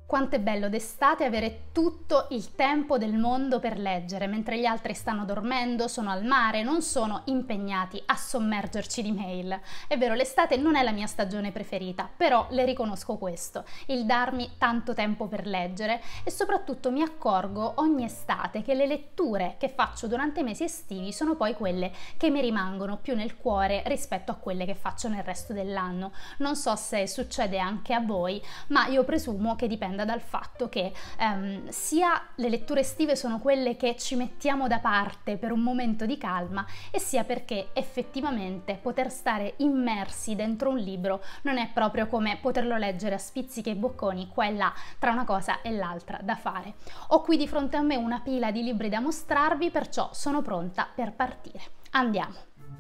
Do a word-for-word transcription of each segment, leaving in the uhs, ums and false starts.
Quanto è bello d'estate avere tutto il tempo del mondo per leggere, mentre gli altri stanno dormendo, sono al mare, non sono impegnati a sommergerci di mail. È vero, l'estate non è la mia stagione preferita, però le riconosco questo, il darmi tanto tempo per leggere, e soprattutto mi accorgo ogni estate che le letture che faccio durante i mesi estivi sono poi quelle che mi rimangono più nel cuore rispetto a quelle che faccio nel resto dell'anno. Non so se succede anche a voi, ma io presumo che dipenda dal fatto che ehm, sia le letture estive sono quelle che ci mettiamo da parte per un momento di calma, e sia perché effettivamente poter stare immersi dentro un libro non è proprio come poterlo leggere a spizzichi e bocconi qua e là tra una cosa e l'altra da fare. Ho qui di fronte a me una pila di libri da mostrarvi, perciò sono pronta per partire. Andiamo!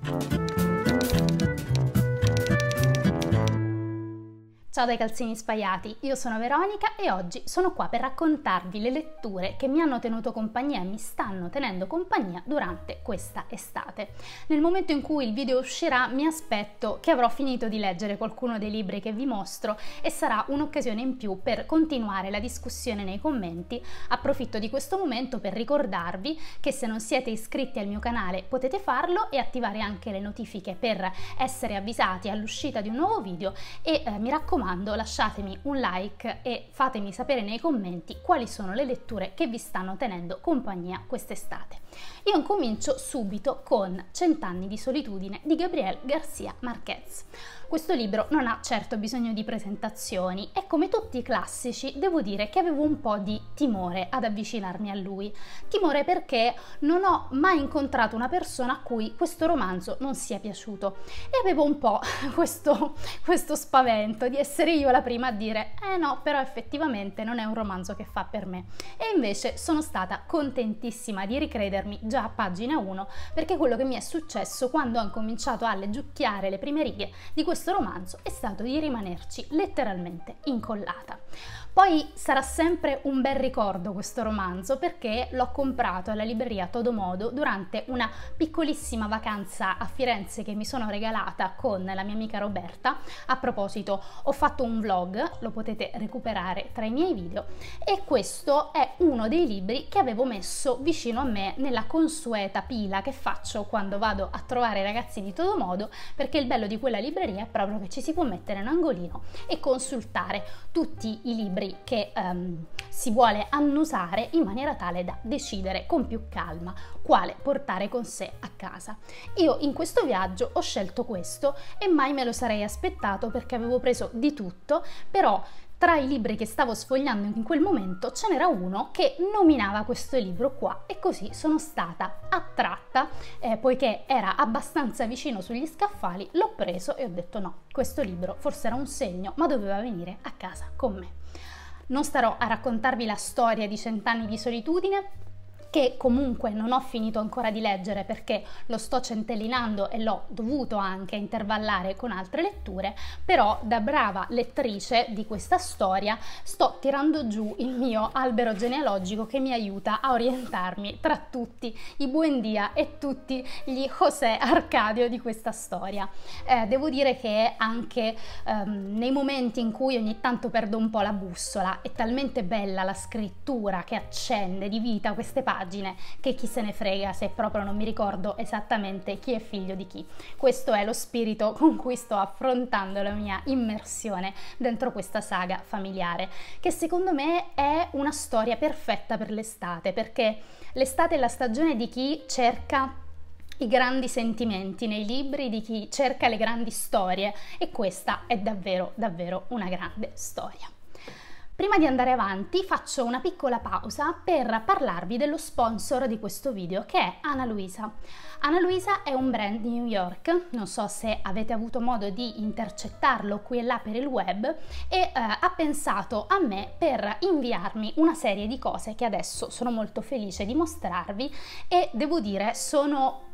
Ciao dai calzini spaiati, io sono Veronica e oggi sono qua per raccontarvi le letture che mi hanno tenuto compagnia e mi stanno tenendo compagnia durante questa estate. Nel momento in cui il video uscirà mi aspetto che avrò finito di leggere qualcuno dei libri che vi mostro e sarà un'occasione in più per continuare la discussione nei commenti. Approfitto di questo momento per ricordarvi che se non siete iscritti al mio canale potete farlo e attivare anche le notifiche per essere avvisati all'uscita di un nuovo video e eh, mi raccomando, lasciatemi un like e fatemi sapere nei commenti quali sono le letture che vi stanno tenendo compagnia quest'estate. Io incomincio subito con Cent'anni di solitudine di Gabriel García Márquez. Questo libro non ha certo bisogno di presentazioni e, come tutti i classici, devo dire che avevo un po' di timore ad avvicinarmi a lui. Timore perché non ho mai incontrato una persona a cui questo romanzo non sia piaciuto e avevo un po' questo, questo spavento di essere io la prima a dire eh no, però effettivamente non è un romanzo che fa per me. E invece sono stata contentissima di ricredermi già a pagina uno, perché quello che mi è successo quando ho incominciato a leggiucchiare le prime righe di questo questo romanzo è stato di rimanerci letteralmente incollata. Poi sarà sempre un bel ricordo questo romanzo perché l'ho comprato alla libreria Todomodo durante una piccolissima vacanza a Firenze che mi sono regalata con la mia amica Roberta. A proposito, ho fatto un vlog, lo potete recuperare tra i miei video, e questo è uno dei libri che avevo messo vicino a me nella consueta pila che faccio quando vado a trovare i ragazzi di Todomodo, perché il bello di quella libreria è proprio che ci si può mettere in un angolino e consultare tutti i libri che um, si vuole annusare in maniera tale da decidere con più calma quale portare con sé a casa. Io in questo viaggio ho scelto questo e mai me lo sarei aspettato perché avevo preso di tutto, però tra i libri che stavo sfogliando in quel momento ce n'era uno che nominava questo libro qua e così sono stata attratta, eh, poiché era abbastanza vicino sugli scaffali, l'ho preso e ho detto no, questo libro forse era un segno, ma doveva venire a casa con me. Non starò a raccontarvi la storia di Cent'anni di solitudine, che comunque non ho finito ancora di leggere perché lo sto centellinando e l'ho dovuto anche intervallare con altre letture, però da brava lettrice di questa storia sto tirando giù il mio albero genealogico che mi aiuta a orientarmi tra tutti i Buendia e tutti gli José Arcadio di questa storia. Eh, devo dire che anche ehm, nei momenti in cui ogni tanto perdo un po' la bussola, è talmente bella la scrittura che accende di vita queste pagine che chi se ne frega se proprio non mi ricordo esattamente chi è figlio di chi. Questo è lo spirito con cui sto affrontando la mia immersione dentro questa saga familiare, che secondo me è una storia perfetta per l'estate, perché l'estate è la stagione di chi cerca i grandi sentimenti nei libri, di chi cerca le grandi storie, e questa è davvero davvero una grande storia. Prima di andare avanti faccio una piccola pausa per parlarvi dello sponsor di questo video, che è Ana Luisa. Ana Luisa è un brand di New York, non so se avete avuto modo di intercettarlo qui e là per il web, e eh, ha pensato a me per inviarmi una serie di cose che adesso sono molto felice di mostrarvi, e devo dire sono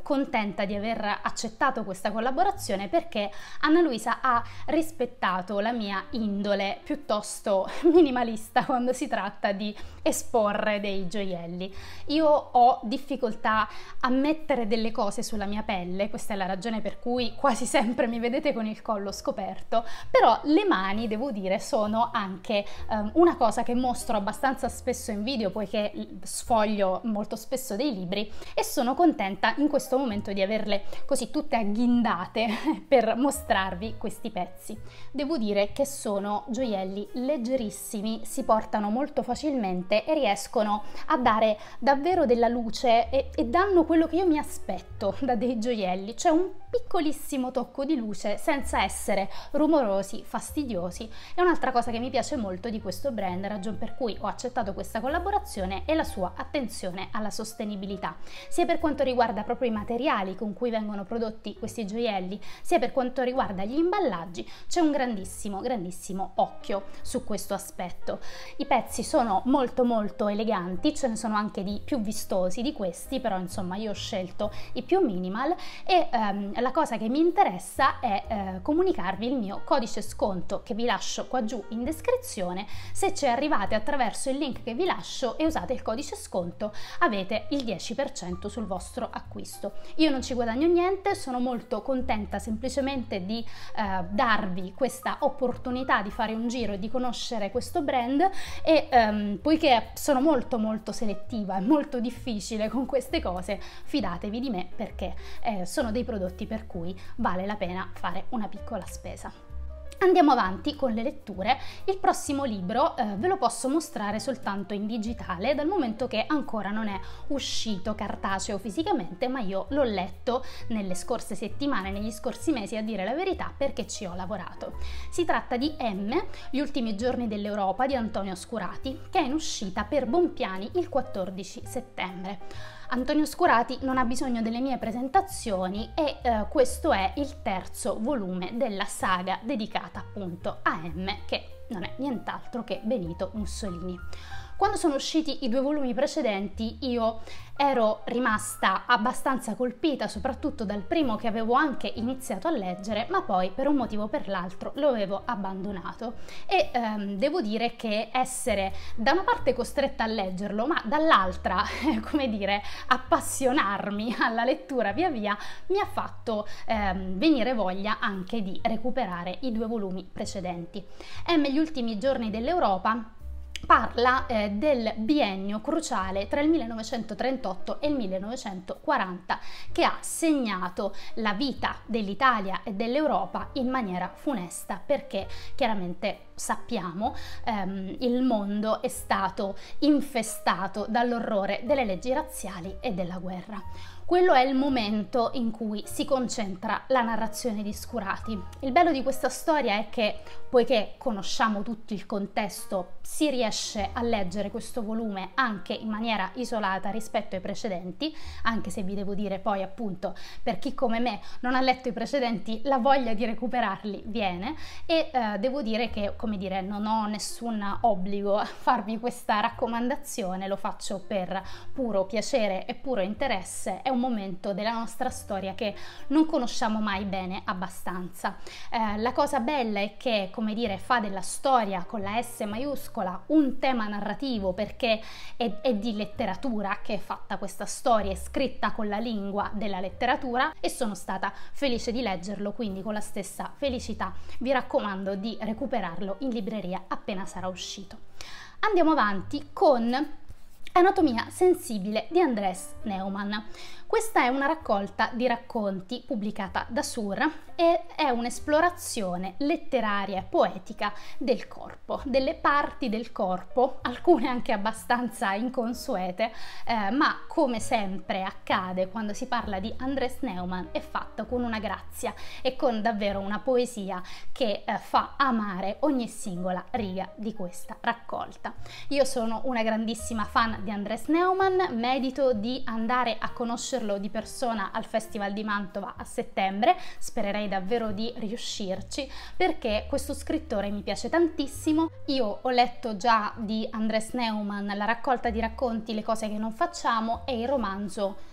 contenta di aver accettato questa collaborazione perché Anna Luisa ha rispettato la mia indole piuttosto minimalista quando si tratta di esporre dei gioielli. Io ho difficoltà a mettere delle cose sulla mia pelle, questa è la ragione per cui quasi sempre mi vedete con il collo scoperto, però le mani, devo dire, sono anche um, una cosa che mostro abbastanza spesso in video poiché sfoglio molto spesso dei libri e sono contenta in questo momento di averle così tutte agghindate per mostrarvi questi pezzi. Devo dire che sono gioielli leggerissimi, si portano molto facilmente e riescono a dare davvero della luce e, e danno quello che io mi aspetto da dei gioielli, cioè un piccolissimo tocco di luce senza essere rumorosi, fastidiosi. È un'altra cosa che mi piace molto di questo brand, ragion per cui ho accettato questa collaborazione, e la sua attenzione alla sostenibilità, sia per quanto riguarda proprio i materiali con cui vengono prodotti questi gioielli, sia per quanto riguarda gli imballaggi. C'è un grandissimo, grandissimo occhio su questo aspetto. I pezzi sono molto molto eleganti, ce ne sono anche di più vistosi di questi, però insomma io ho scelto i più minimal e ehm, la cosa che mi interessa è eh, comunicarvi il mio codice sconto che vi lascio qua giù in descrizione. Se ci arrivate attraverso il link che vi lascio e usate il codice sconto avete il dieci per cento sul vostro acquisto. Io non ci guadagno niente, sono molto contenta semplicemente di eh, darvi questa opportunità di fare un giro e di conoscere questo brand e ehm, poiché sono molto molto selettiva, è molto difficile con queste cose, fidatevi di me perché eh, sono dei prodotti per cui vale la pena fare una piccola spesa. Andiamo avanti con le letture. Il prossimo libro eh, ve lo posso mostrare soltanto in digitale dal momento che ancora non è uscito cartaceo fisicamente, ma io l'ho letto nelle scorse settimane, negli scorsi mesi a dire la verità, perché ci ho lavorato. Si tratta di M, Gli ultimi giorni dell'Europa di Antonio Scurati, che è in uscita per Bompiani il quattordici settembre. Antonio Scurati non ha bisogno delle mie presentazioni e eh, questo è il terzo volume della saga dedicata appunto a M, che non è nient'altro che Benito Mussolini. Quando sono usciti i due volumi precedenti io ero rimasta abbastanza colpita, soprattutto dal primo che avevo anche iniziato a leggere, ma poi per un motivo o per l'altro lo avevo abbandonato e ehm, devo dire che essere da una parte costretta a leggerlo, ma dall'altra, come dire, appassionarmi alla lettura via via, mi ha fatto ehm, venire voglia anche di recuperare i due volumi precedenti. M, Gli ultimi giorni dell'Europa parla eh, del biennio cruciale tra il millenovecentotrentotto e il millenovecentoquaranta che ha segnato la vita dell'Italia e dell'Europa in maniera funesta, perché chiaramente sappiamo ehm, il mondo è stato infestato dall'orrore delle leggi razziali e della guerra. Quello è il momento in cui si concentra la narrazione di Scurati. Il bello di questa storia è che, poiché conosciamo tutto il contesto, si riesce a leggere questo volume anche in maniera isolata rispetto ai precedenti, anche se vi devo dire poi appunto per chi come me non ha letto i precedenti la voglia di recuperarli viene e eh, devo dire che, come dire, non ho nessun obbligo a farvi questa raccomandazione, lo faccio per puro piacere e puro interesse. È un momento della nostra storia che non conosciamo mai bene abbastanza. Eh, la cosa bella è che, come dire, fa della storia con la S maiuscola un tema narrativo, perché è, è di letteratura che è fatta questa storia, è scritta con la lingua della letteratura e sono stata felice di leggerlo, quindi con la stessa felicità vi raccomando di recuperarlo in libreria appena sarà uscito. Andiamo avanti con Anatomia sensibile di Andrés Neumann. Questa è una raccolta di racconti pubblicata da Sur e è un'esplorazione letteraria e poetica del corpo, delle parti del corpo, alcune anche abbastanza inconsuete, eh, ma come sempre accade quando si parla di Andrés Neumann è fatta con una grazia e con davvero una poesia che eh, fa amare ogni singola riga di questa raccolta. Io sono una grandissima fan di Andrés Neumann, medito di andare a conoscerlo di persona al Festival di Mantova a settembre, spererei davvero di riuscirci perché questo scrittore mi piace tantissimo. Io ho letto già di Andrés Neumann la raccolta di racconti Le cose che non facciamo e il romanzo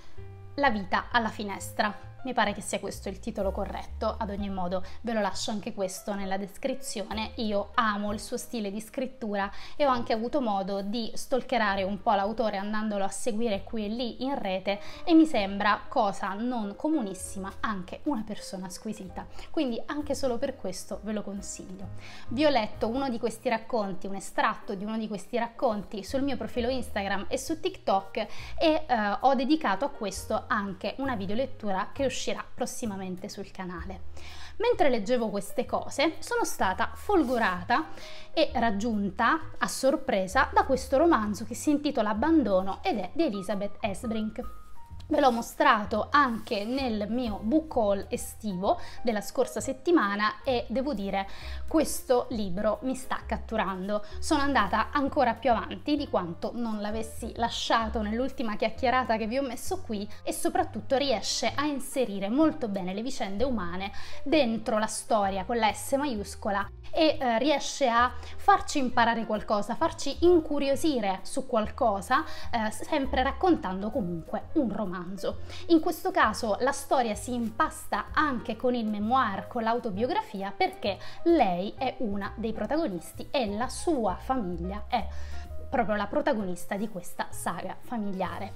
La vita alla finestra. Mi pare che sia questo il titolo corretto, ad ogni modo ve lo lascio anche questo nella descrizione. Io amo il suo stile di scrittura e ho anche avuto modo di stalkerare un po' l'autore andandolo a seguire qui e lì in rete e mi sembra, cosa non comunissima, anche una persona squisita, quindi anche solo per questo ve lo consiglio. Vi ho letto uno di questi racconti, un estratto di uno di questi racconti sul mio profilo Instagram e su TikTok e eh, ho dedicato a questo anche una videolettura che uscirà prossimamente sul canale. Mentre leggevo queste cose sono stata folgorata e raggiunta a sorpresa da questo romanzo che si intitola Abbandono ed è di Elizabeth Esbrink. Ve l'ho mostrato anche nel mio book haul estivo della scorsa settimana e devo dire questo libro mi sta catturando. Sono andata ancora più avanti di quanto non l'avessi lasciato nell'ultima chiacchierata che vi ho messo qui e soprattutto riesce a inserire molto bene le vicende umane dentro la storia con la S maiuscola e eh, riesce a farci imparare qualcosa, farci incuriosire su qualcosa, eh, sempre raccontando comunque un romanzo. In questo caso la storia si impasta anche con il memoir, con l'autobiografia, perché lei è una dei protagonisti e la sua famiglia è proprio la protagonista di questa saga familiare.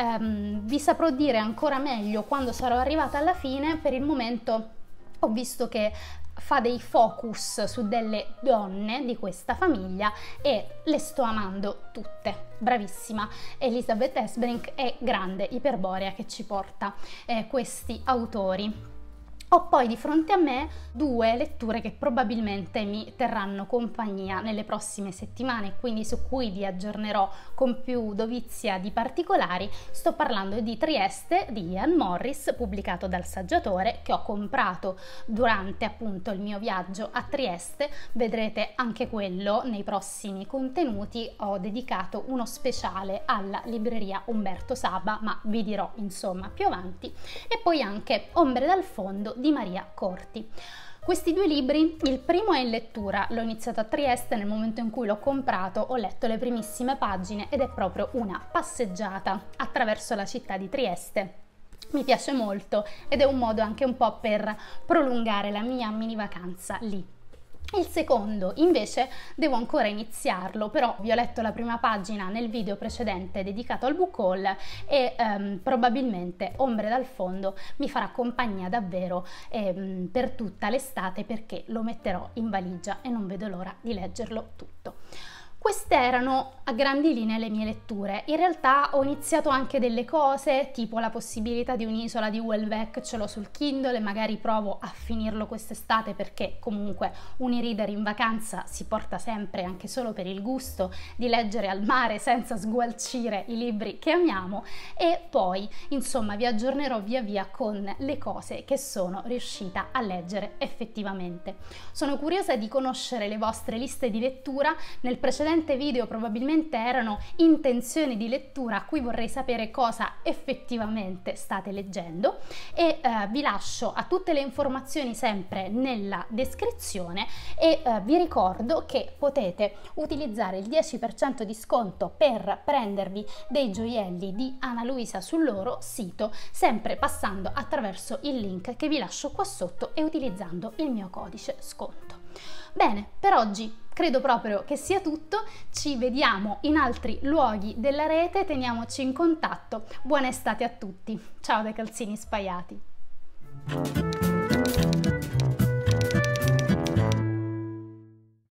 Um, vi saprò dire ancora meglio quando sarò arrivata alla fine. Per il momento ho visto che fa dei focus su delle donne di questa famiglia e le sto amando tutte. Bravissima, Elizabeth Esbrink è grande iperborea che ci porta eh, questi autori. Ho poi di fronte a me due letture che probabilmente mi terranno compagnia nelle prossime settimane, quindi su cui vi aggiornerò con più dovizia di particolari. Sto parlando di Trieste di Ian Morris, pubblicato dal Saggiatore, che ho comprato durante appunto il mio viaggio a Trieste. Vedrete anche quello nei prossimi contenuti. Ho dedicato uno speciale alla libreria Umberto Saba, ma vi dirò insomma più avanti. E poi anche Ombre dal fondo di Maria Corti. Questi due libri, il primo è in lettura, l'ho iniziato a Trieste, nel momento in cui l'ho comprato ho letto le primissime pagine ed è proprio una passeggiata attraverso la città di Trieste. Mi piace molto ed è un modo anche un po' per prolungare la mia mini vacanza lì. Il secondo invece devo ancora iniziarlo, però vi ho letto la prima pagina nel video precedente dedicato al book haul e um, probabilmente Ombre dal fondo mi farà compagnia davvero um, per tutta l'estate, perché lo metterò in valigia e non vedo l'ora di leggerlo tutto. Queste erano a grandi linee le mie letture. In realtà ho iniziato anche delle cose, tipo la possibilità di un'isola di Houellebecq, ce l'ho sul Kindle e magari provo a finirlo quest'estate, perché comunque un e-reader in vacanza si porta sempre, anche solo per il gusto di leggere al mare senza sgualcire i libri che amiamo. E poi insomma vi aggiornerò via via con le cose che sono riuscita a leggere effettivamente. Sono curiosa di conoscere le vostre liste di lettura. Nel precedente video probabilmente erano intenzioni di lettura, a cui vorrei sapere cosa effettivamente state leggendo e eh, vi lascio a tutte le informazioni sempre nella descrizione e eh, vi ricordo che potete utilizzare il dieci per cento di sconto per prendervi dei gioielli di Ana Luisa sul loro sito, sempre passando attraverso il link che vi lascio qua sotto e utilizzando il mio codice sconto. Bene, per oggi credo proprio che sia tutto, ci vediamo in altri luoghi della rete, teniamoci in contatto, buona estate a tutti, ciao dai calzini spaiati!